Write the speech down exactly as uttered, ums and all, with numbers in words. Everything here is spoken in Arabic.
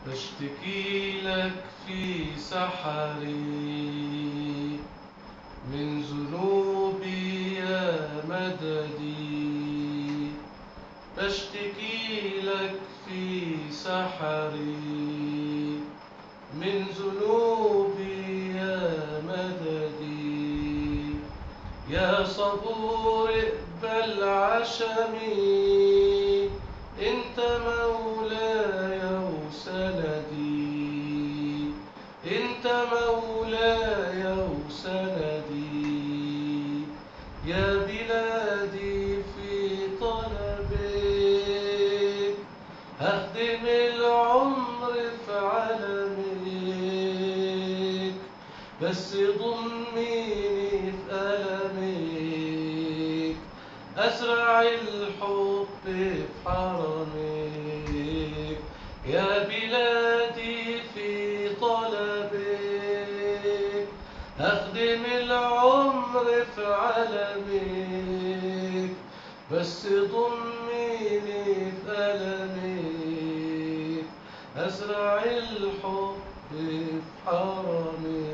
بشتكي لك في سحري من ذنوبي يا مددي. بشتكي لك في سحري من ذنوبي يا مددي. يا صبور اقبل عشمي، انت مولاي وسندي، انت مولاي وسندي. يا بلادي في طلبك، هخدم العمر في علمك، بس ضميني في ألمك، أزرع الحب في حرمك. يا بلادي في طلبك، هخدم العمر في علمك، بس ضميني في ألمك، أزرع الحب في حرمك.